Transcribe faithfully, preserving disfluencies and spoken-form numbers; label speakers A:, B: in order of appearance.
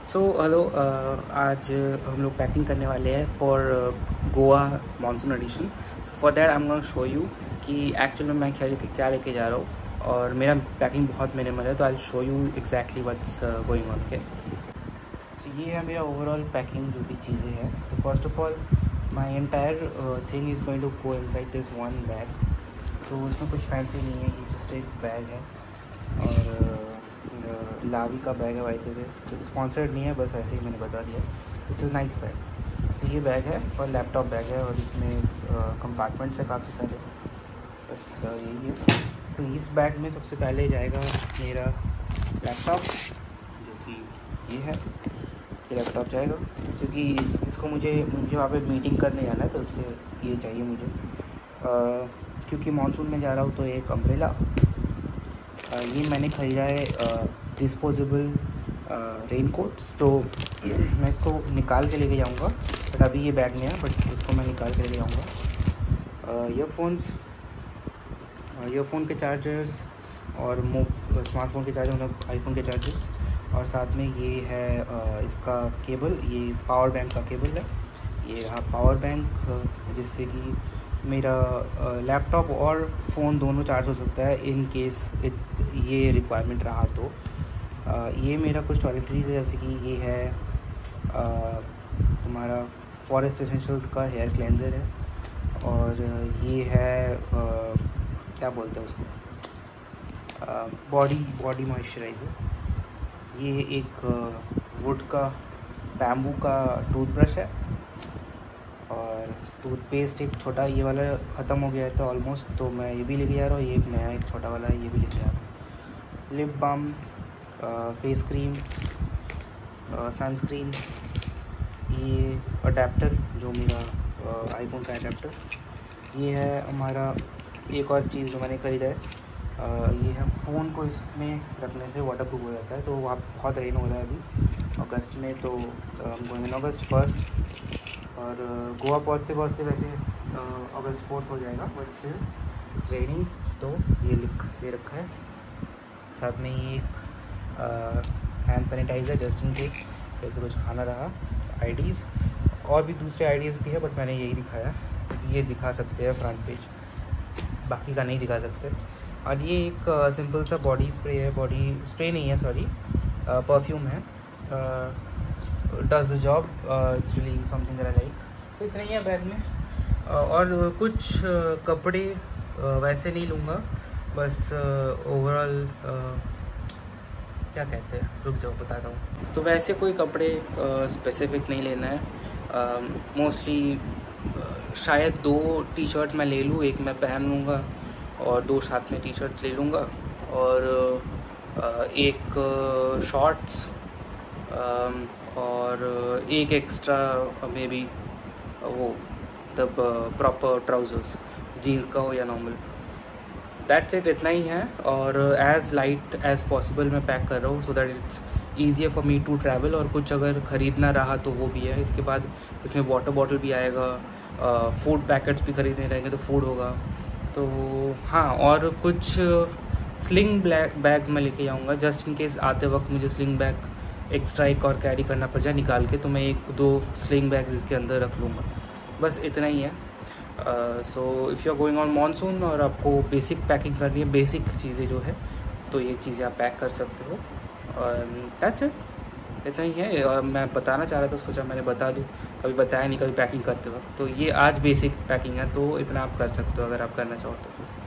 A: So hello, आज हम लोग पैकिंग करने वाले हैं for Goa monsoon edition. So for that I am gonna show you कि एक्चुअल में मैं क्या लेके क्या लेके जा रहा हूँ, और मेरा पैकिंग बहुत मिनिमल है, तो I show you exactly what's going on. के सो ये है मेरा ओवरऑल पैकिंग जो भी चीज़ें हैं। तो first of all my entire thing is going to go inside this one bag. तो इसमें कुछ फैंसी नहीं है, ये जस्ट एक बैग है और लावी का बैग है। वाई वे स्पॉन्सर्ड नहीं है, बस ऐसे ही मैंने बता दिया। It's a nice bag. तो ये बैग है और लैपटॉप बैग है, और इसमें कंपार्टमेंट्स है काफ़ी सारे, बस यही है। तो इस बैग में सबसे पहले जाएगा मेरा लैपटॉप, जो कि ये है। ये लैपटॉप जाएगा क्योंकि इस, इसको मुझे मुझे वहाँ पे मीटिंग करने जाना है, तो इसलिए ये चाहिए मुझे। आ, क्योंकि मानसून में जा रहा हूँ, तो एक अम्ब्रेला ये मैंने ख़रीदा है, डिस्पोजेबल रेन कोट्स। तो मैं इसको निकाल के लेके जाऊंगा, बट अभी ये बैग में है, बट इसको मैं निकाल के लेके जाऊंगा। ईयरफोन्स, ईयरफोन के चार्जर्स और स्मार्टफोन के चार्जर, मतलब आईफोन के चार्जर्स, और साथ में ये है uh, इसका केबल, ये पावर बैंक का केबल है। ये रहा पावर बैंक, जिससे कि मेरा लैपटॉप और फ़ोन दोनों चार्ज हो सकता है इन केस ये रिक्वायरमेंट रहा तो। आ, ये मेरा कुछ टॉयलेटरीज़ है, जैसे कि ये है आ, तुम्हारा फॉरेस्ट एसेंशियल्स का हेयर क्लेंज़र है, और ये है आ, क्या बोलते हैं उसको, बॉडी बॉडी मॉइस्चराइज़र। ये एक वुड का बैम्बू का टूथब्रश है, और टूथपेस्ट एक छोटा, ये वाला ख़त्म हो गया था ऑलमोस्ट, तो मैं ये भी लेके जा रहा हूँ। ये एक नया एक छोटा वाला है, ये भी लेके जा रहा हूँ। Lip balm, face cream, sunscreen, ये अडेप्टर जो मेरा आईफोन का अडेप्टर, ये है हमारा एक और चीज़ जो मैंने ख़रीदा है। आ, ये है फ़ोन को इसमें रखने से वाटर प्रूफ हो जाता है। तो वहाँ बहुत रेन हो रहा है अभी अगस्त में, तो गोइंग अगस्त फर्स्ट, और गोवा पहुँचते पहुँचते वैसे अगस्त फोर्थ हो जाएगा, बट स्टिल इट्स रेनिंग। तो ये लिख दे रखा है। साथ में ये एक hand sanitizer just in case कहीं कुछ खाना रहा। आईडीज़ और भी दूसरे आईडीज़ भी है, बट मैंने यही दिखाया। ये दिखा सकते हैं फ्रंट पेज, बाकी का नहीं दिखा सकते। और ये एक सिंपल सा बॉडी स्प्रे है, बॉडी स्प्रे नहीं है सॉरी, परफ्यूम है, does the job, it's really something that I like. तो इतना ही है बैग में। uh, और कुछ uh, कपड़े uh, वैसे नहीं लूँगा, बस ओवरऑल uh, uh, क्या कहते हैं, रुक जाओ बताता हूँ। तो वैसे कोई कपड़े स्पेसिफिक uh, नहीं लेना है। मोस्टली uh, uh, शायद दो टी शर्ट मैं ले लूँ, एक मैं पहन लूँगा और दो साथ में टी शर्ट्स ले लूँगा, और uh, एक शॉर्ट्स uh, और एक एक्स्ट्रा मे बी वो तब प्रॉपर ट्राउज़र्स, जीन्स का हो या नॉर्मल। दैट्स इट, इतना ही है। और एज़ लाइट एज़ पॉसिबल मैं पैक कर रहा हूँ, so that it's easier for me to travel. और कुछ अगर ख़रीदना रहा तो वो भी है। इसके बाद इसमें वाटर बॉटल भी आएगा, फूड पैकेट्स भी ख़रीदने रहेंगे तो फूड होगा। तो हाँ, और कुछ स्लिंग ब्लैक बैग मैं लेके आऊँगा, जस्ट इन केस आते वक्त मुझे स्लिंग बैग एक्स्ट्रा एक और कैरी करना पड़ जाए निकाल के, तो मैं एक दो स्लिंग बैग्स इसके अंदर रख लूँगा। बस इतना ही है। So if you are going on monsoon और आपको बेसिक पैकिंग करनी है, बेसिक चीज़ें जो है, तो ये चीज़ें आप पैक कर सकते हो। दैट्स इट, इतना ही है। और मैं बताना चाह रहा था, सोचा मैंने बता दूँ, कभी बताया नहीं कभी पैकिंग करते वक्त। तो ये आज बेसिक पैकिंग है, तो इतना आप कर सकते हो अगर आप करना चाहो तो।